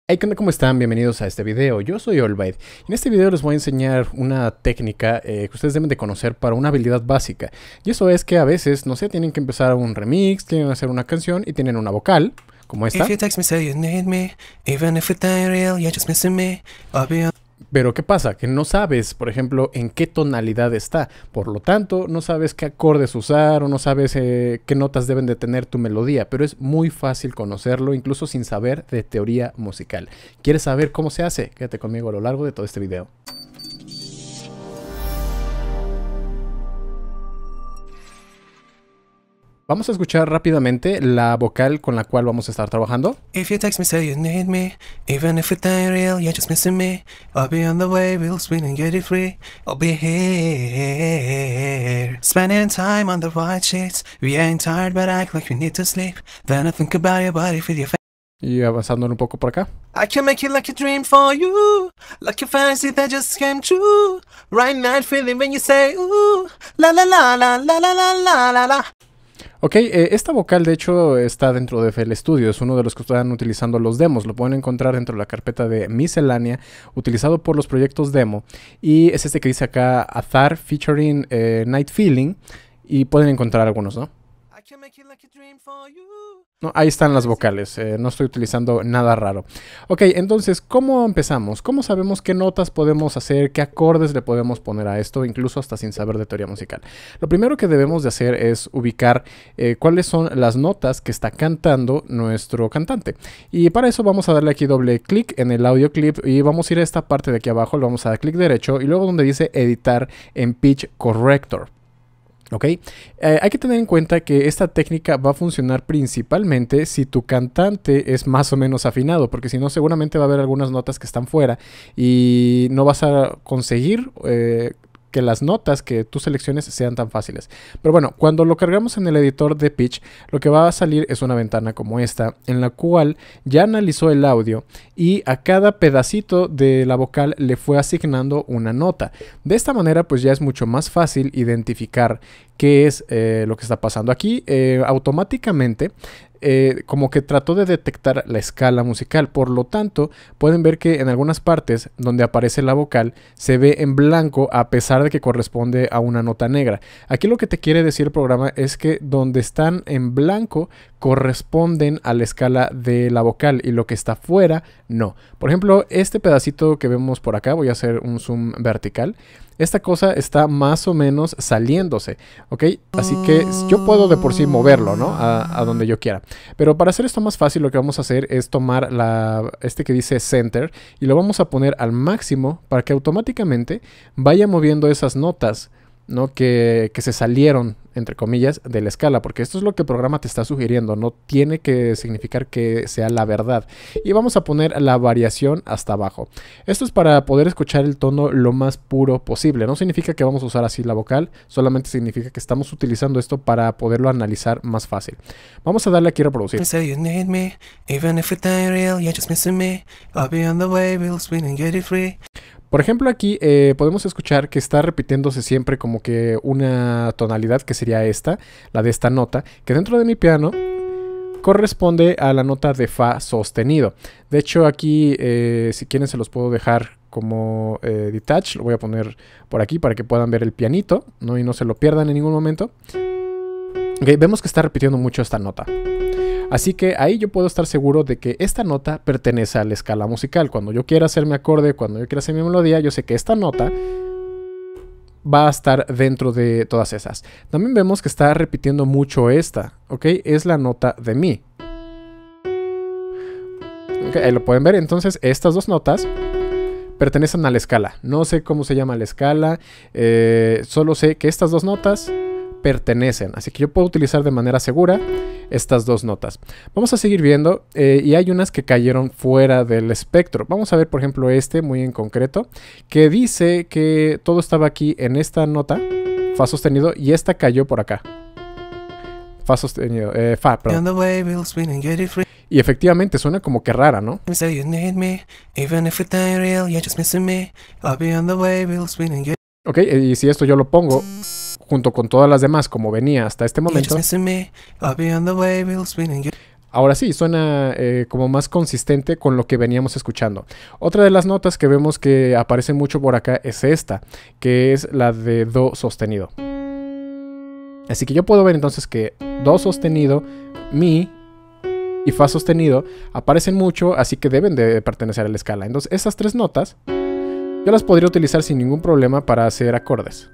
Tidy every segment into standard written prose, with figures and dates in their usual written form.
Hey, ¿qué onda? ¿Cómo están? Bienvenidos a este video. Yo soy Olbaid y en este video les voy a enseñar una técnica que ustedes deben de conocer para una habilidad básica. Y eso es que a veces, no sé, tienen que empezar un remix, tienen que hacer una canción y tienen una vocal, como esta. Pero ¿qué pasa? Que no sabes, por ejemplo, en qué tonalidad está. Por lo tanto, no sabes qué acordes usar o no sabes qué notas deben de tener tu melodía. Pero es muy fácil conocerlo, incluso sin saber de teoría musical. ¿Quieres saber cómo se hace? Quédate conmigo a lo largo de todo este video. Vamos a escuchar rápidamente la vocal con la cual vamos a estar trabajando. If you text me, say you need me. Even if it ain't real, you're just missing me. I'll be on the way, we'll spin and get it free. I'll be here. Spending time on the white sheets. We ain't tired, but act like we need to sleep. Then I think about your body with your face. Y avanzando un poco por acá. I can make it like a dream for you. Like a fantasy that just came true. Right now, feeling when you say, ooh. La la la la la la la la la. Ok, esta vocal de hecho está dentro de FL Studio, es uno de los que están utilizando los demos, lo pueden encontrar dentro de la carpeta de miscelánea, utilizado por los proyectos demo, y es este que dice acá Azar featuring Night Feeling, y pueden encontrar algunos, ¿no? No, ahí están las vocales, no estoy utilizando nada raro. Ok, entonces, ¿cómo empezamos? ¿Cómo sabemos qué notas podemos hacer, qué acordes le podemos poner a esto, incluso hasta sin saber de teoría musical? Lo primero que debemos de hacer es ubicar cuáles son las notas que está cantando nuestro cantante. Y para eso vamos a darle aquí doble clic en el audio clip y vamos a ir a esta parte de aquí abajo, le vamos a dar clic derecho y luego donde dice editar en Pitch Corrector. ¿Ok? Hay que tener en cuenta que esta técnica va a funcionar principalmente si tu cantante es más o menos afinado, porque si no seguramente va a haber algunas notas que están fuera y no vas a conseguir que las notas que tú selecciones sean tan fáciles. Pero bueno, cuando lo cargamos en el editor de pitch, lo que va a salir es una ventana como esta, en la cual ya analizó el audio y a cada pedacito de la vocal le fue asignando una nota. De esta manera, pues ya es mucho más fácil identificar qué es lo que está pasando aquí. Automáticamente como que trató de detectar la escala musical, por lo tanto pueden ver que en algunas partes donde aparece la vocal se ve en blanco a pesar de que corresponde a una nota negra. Aquí lo que te quiere decir el programa es que donde están en blanco corresponden a la escala de la vocal y lo que está fuera no. Por ejemplo, este pedacito que vemos por acá, voy a hacer un zoom vertical. Esta cosa está más o menos saliéndose, ¿ok? Así que yo puedo de por sí moverlo, ¿no? A donde yo quiera. Pero para hacer esto más fácil, lo que vamos a hacer es tomar este que dice Center y lo vamos a poner al máximo para que automáticamente vaya moviendo esas notas, ¿no? Que se salieron, entre comillas, de la escala, porque esto es lo que el programa te está sugiriendo, no tiene que significar que sea la verdad. Y vamos a poner la variación hasta abajo. Esto es para poder escuchar el tono lo más puro posible. No significa que vamos a usar así la vocal, solamente significa que estamos utilizando esto para poderlo analizar más fácil. Vamos a darle aquí a reproducir. Por ejemplo, aquí podemos escuchar que está repitiéndose siempre como que una tonalidad que sería esta, la de esta nota, que dentro de mi piano corresponde a la nota de Fa sostenido. De hecho, aquí, si quieren, se los puedo dejar como detach. Lo voy a poner por aquí para que puedan ver el pianito, ¿no? Y no se lo pierdan en ningún momento. Okay, vemos que está repitiendo mucho esta nota. Así que ahí yo puedo estar seguro de que esta nota pertenece a la escala musical. Cuando yo quiera hacer mi acorde, cuando yo quiera hacer mi melodía, yo sé que esta nota va a estar dentro de todas esas. También vemos que está repitiendo mucho esta, ¿ok? Es la nota de mi. Okay, ahí lo pueden ver. Entonces estas dos notas pertenecen a la escala. No sé cómo se llama la escala, solo sé que estas dos notas pertenecen, así que yo puedo utilizar de manera segura estas dos notas. Vamos a seguir viendo y hay unas que cayeron fuera del espectro. Vamos a ver, por ejemplo, este muy en concreto, que dice que todo estaba aquí en esta nota, Fa sostenido, y esta cayó por acá. Fa sostenido, Fa, perdón. Y efectivamente suena como que rara, ¿no? Ok, y si esto yo lo pongo junto con todas las demás como venía hasta este momento, ahora sí, suena como más consistente con lo que veníamos escuchando. Otra de las notas que vemos que aparece mucho por acá es esta, que es la de Do sostenido. Así que yo puedo ver entonces que Do sostenido, Mi y Fa sostenido aparecen mucho, así que deben de pertenecer a la escala. Entonces esas tres notas yo las podría utilizar sin ningún problema para hacer acordes.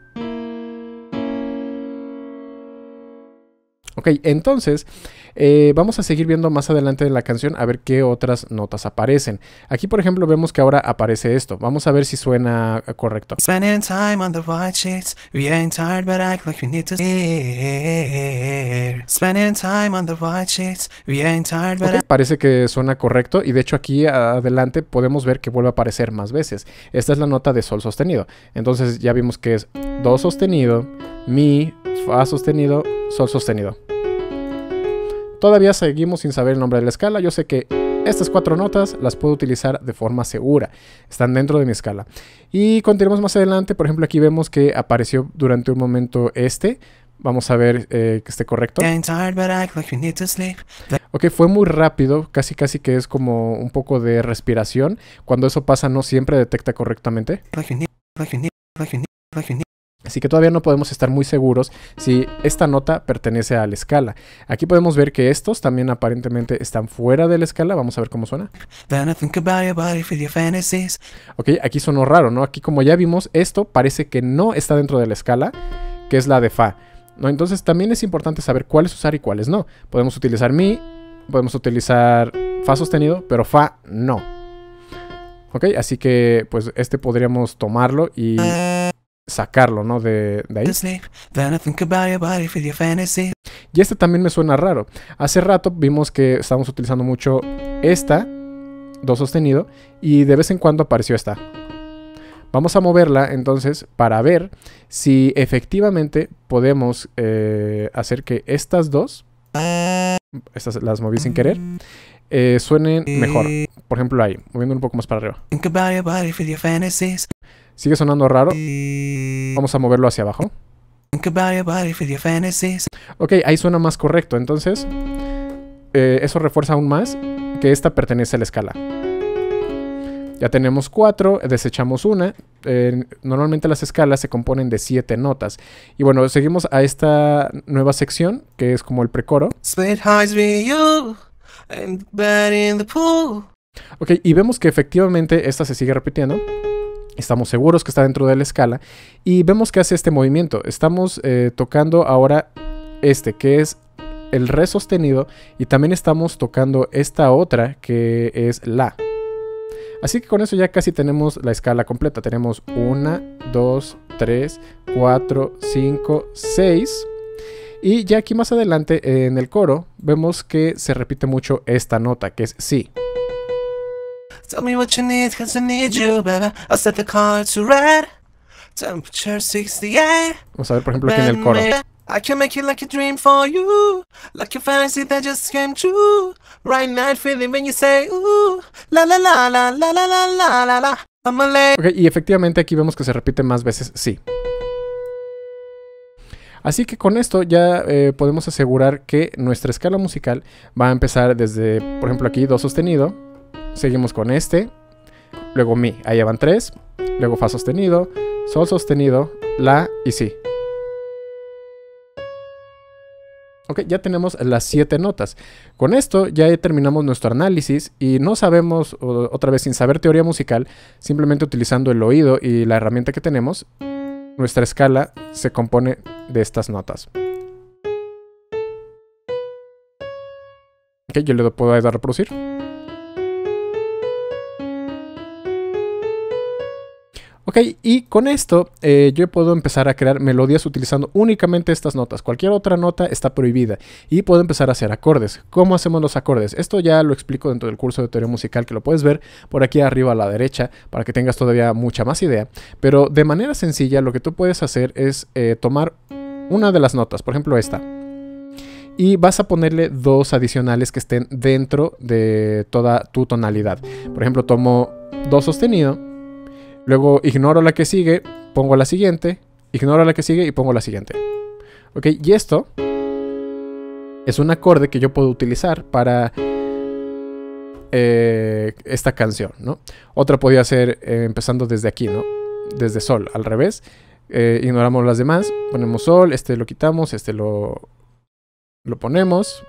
Ok, entonces vamos a seguir viendo más adelante en la canción a ver qué otras notas aparecen. Aquí, por ejemplo, vemos que ahora aparece esto. Vamos a ver si suena correcto. Spending time on the white sheets, we ain't tired but act like we need to sleep. Spending time on the white sheets, we ain't tired but Okay, parece que suena correcto y de hecho aquí adelante podemos ver que vuelve a aparecer más veces. Esta es la nota de Sol sostenido. Entonces ya vimos que es Do sostenido, Mi, Fa sostenido, Sol sostenido. Todavía seguimos sin saber el nombre de la escala. Yo sé que estas cuatro notas las puedo utilizar de forma segura. Están dentro de mi escala. Y continuamos más adelante. Por ejemplo, aquí vemos que apareció durante un momento este. Vamos a ver que esté correcto. Ok, fue muy rápido. Casi que es como un poco de respiración. Cuando eso pasa no siempre detecta correctamente. Así que todavía no podemos estar muy seguros si esta nota pertenece a la escala. Aquí podemos ver que estos también aparentemente están fuera de la escala. Vamos a ver cómo suena. Ok, aquí sonó raro, ¿no? Aquí como ya vimos, esto parece que no está dentro de la escala, que es la de Fa, ¿no? Entonces también es importante saber cuáles usar y cuáles no. Podemos utilizar Mi, podemos utilizar Fa sostenido, pero Fa no. Ok, así que pues este podríamos tomarlo y sacarlo, ¿no? De ahí. Y este también me suena raro. Hace rato vimos que estábamos utilizando mucho esta, Do sostenido, y de vez en cuando apareció esta. Vamos a moverla entonces para ver si efectivamente podemos hacer que estas dos, estas las moví sin querer, suenen mejor. Por ejemplo ahí, moviendo un poco más para arriba. Sigue sonando raro. Vamos a moverlo hacia abajo. Ok, ahí suena más correcto. Entonces, eso refuerza aún más que esta pertenece a la escala. Ya tenemos 4, desechamos una. Normalmente las escalas se componen de 7 notas. Y bueno, seguimos a esta nueva sección, que es como el precoro. Ok, y vemos que efectivamente esta se sigue repitiendo. Estamos seguros que está dentro de la escala. Y vemos que hace este movimiento. Estamos tocando ahora este, que es el Re sostenido. Y también estamos tocando esta otra, que es La. Así que con eso ya casi tenemos la escala completa. Tenemos 1, 2, 3, 4, 5, 6. Y ya aquí más adelante en el coro vemos que se repite mucho esta nota, que es Si. Tell me what you need, cause I need you, baby. I'll set the car to red. Temperature 68. Vamos a ver, por ejemplo, aquí en el coro. I can make it like a dream for you. Like a fantasy that just came true. Right night feeling when you say, ooh. La la la la la la la la la la. I'm a lady. Ok, y efectivamente aquí vemos que se repite más veces Si. Así que con esto ya podemos asegurar que nuestra escala musical va a empezar desde, por ejemplo, aquí Do sostenido. Seguimos con este, luego Mi, ahí ya van 3, luego Fa sostenido, Sol sostenido, La y Si. Ok, ya tenemos las 7 notas. Con esto ya terminamos nuestro análisis y no sabemos, otra vez sin saber teoría musical, simplemente utilizando el oído y la herramienta que tenemos, nuestra escala se compone de estas notas. Ok, yo le puedo dar a reproducir. Ok, y con esto yo puedo empezar a crear melodías utilizando únicamente estas notas. Cualquier otra nota está prohibida. Y puedo empezar a hacer acordes. ¿Cómo hacemos los acordes? Esto ya lo explico dentro del curso de teoría musical, que lo puedes ver por aquí arriba a la derecha para que tengas todavía mucha más idea. Pero de manera sencilla lo que tú puedes hacer es tomar una de las notas, por ejemplo esta. Y vas a ponerle 2 adicionales que estén dentro de toda tu tonalidad. Por ejemplo, tomo Do sostenido. Luego ignoro la que sigue, pongo la siguiente, ignoro la que sigue y pongo la siguiente. Ok, y esto es un acorde que yo puedo utilizar para esta canción, ¿no? Otra podría ser empezando desde aquí, ¿no? Desde sol, al revés. Ignoramos las demás, ponemos sol, este lo quitamos, este lo ponemos.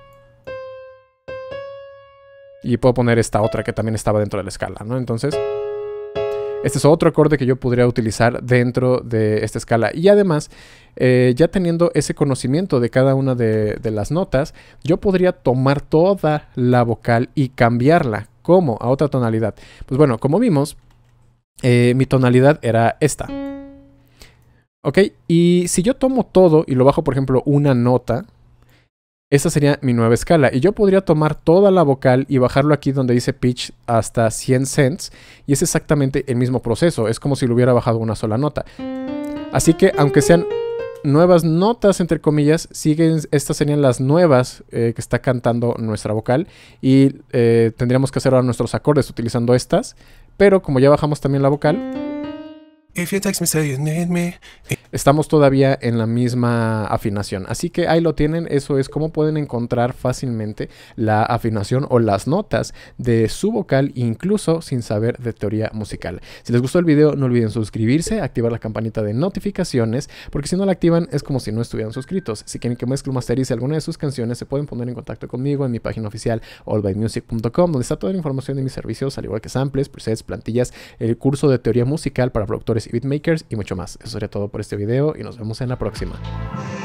Y puedo poner esta otra que también estaba dentro de la escala, ¿no? Entonces, este es otro acorde que yo podría utilizar dentro de esta escala. Y además, ya teniendo ese conocimiento de cada una de las notas, yo podría tomar toda la vocal y cambiarla. ¿Cómo? A otra tonalidad. Pues bueno, como vimos, mi tonalidad era esta. ¿Ok? Y si yo tomo todo y lo bajo, por ejemplo, una nota, esta sería mi nueva escala. Y yo podría tomar toda la vocal y bajarlo aquí donde dice pitch hasta 100 cents. Y es exactamente el mismo proceso. Es como si lo hubiera bajado una sola nota. Así que, aunque sean nuevas notas, entre comillas, estas serían las nuevas que está cantando nuestra vocal. Y tendríamos que hacer ahora nuestros acordes utilizando estas. Pero como ya bajamos también la vocal, If you text me, say you need me. estamos todavía en la misma afinación. Así que ahí lo tienen. Eso es cómo pueden encontrar fácilmente la afinación o las notas de su vocal, incluso sin saber de teoría musical. Si les gustó el video, no olviden suscribirse, activar la campanita de notificaciones, porque si no la activan es como si no estuvieran suscritos. Si quieren que mezcle o masterice alguna de sus canciones, se pueden poner en contacto conmigo en mi página oficial allbymusic.com, donde está toda la información de mis servicios, al igual que samples, presets, plantillas, el curso de teoría musical para productores y beatmakers y mucho más. Eso sería todo por este video y nos vemos en la próxima.